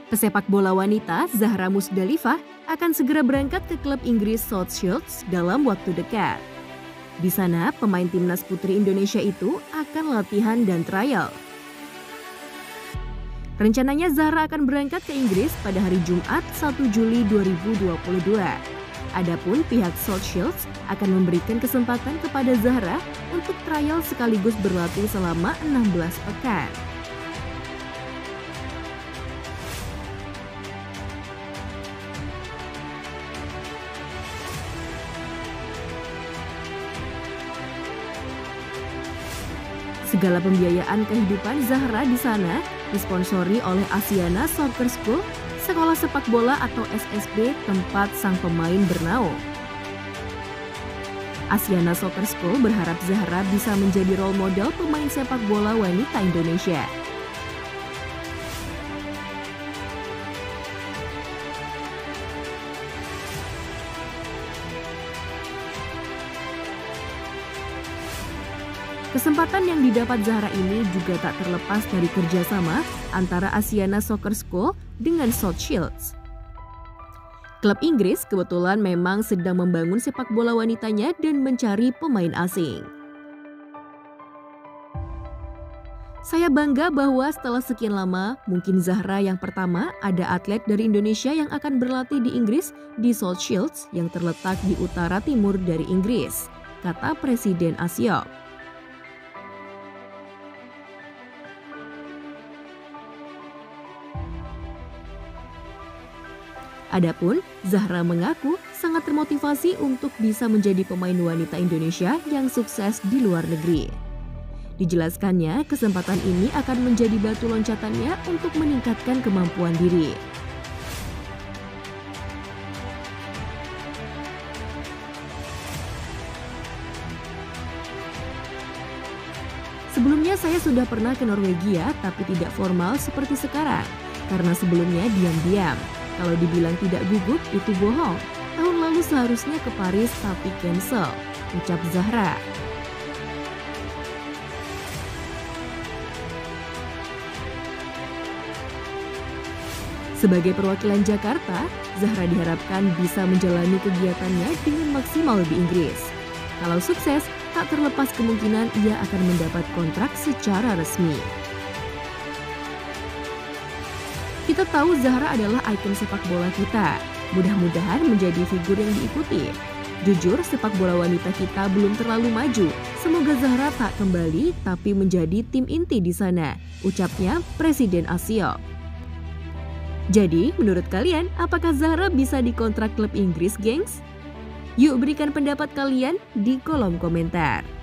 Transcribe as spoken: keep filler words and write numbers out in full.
Pesepak bola wanita Zahra Musdalifah akan segera berangkat ke klub Inggris South Shields dalam waktu dekat. Di sana, pemain timnas putri Indonesia itu akan latihan dan trial. Rencananya Zahra akan berangkat ke Inggris pada hari Jumat satu Juli dua ribu dua puluh dua. Adapun pihak South Shields akan memberikan kesempatan kepada Zahra untuk trial sekaligus berlatih selama enam belas pekan. Segala pembiayaan kehidupan Zahra di sana disponsori oleh Asiana Soccer School, sekolah sepak bola atau S S B tempat sang pemain bernaung. Asiana Soccer School berharap Zahra bisa menjadi role model pemain sepak bola wanita Indonesia. Kesempatan yang didapat Zahra ini juga tak terlepas dari kerjasama antara Asiana Soccer School dengan South Shields. Klub Inggris kebetulan memang sedang membangun sepak bola wanitanya dan mencari pemain asing. Saya bangga bahwa setelah sekian lama, mungkin Zahra yang pertama ada atlet dari Indonesia yang akan berlatih di Inggris di South Shields yang terletak di utara timur dari Inggris, kata Presiden Asiop. Adapun Zahra mengaku sangat termotivasi untuk bisa menjadi pemain wanita Indonesia yang sukses di luar negeri. Dijelaskannya, kesempatan ini akan menjadi batu loncatannya untuk meningkatkan kemampuan diri. Sebelumnya saya sudah pernah ke Norwegia tapi tidak formal seperti sekarang, karena sebelumnya diam-diam. Kalau dibilang tidak gugup, itu bohong. Tahun lalu seharusnya ke Paris tapi cancel, ucap Zahra. Sebagai perwakilan Jakarta, Zahra diharapkan bisa menjalani kegiatannya dengan maksimal di Inggris. Kalau sukses, tak terlepas kemungkinan ia akan mendapat kontrak secara resmi. Kita tahu Zahra adalah ikon sepak bola kita. Mudah-mudahan menjadi figur yang diikuti. Jujur, sepak bola wanita kita belum terlalu maju. Semoga Zahra tak kembali tapi menjadi tim inti di sana, ucapnya Presiden Asiop. Jadi, menurut kalian, apakah Zahra bisa dikontrak klub Inggris, gengs? Yuk berikan pendapat kalian di kolom komentar.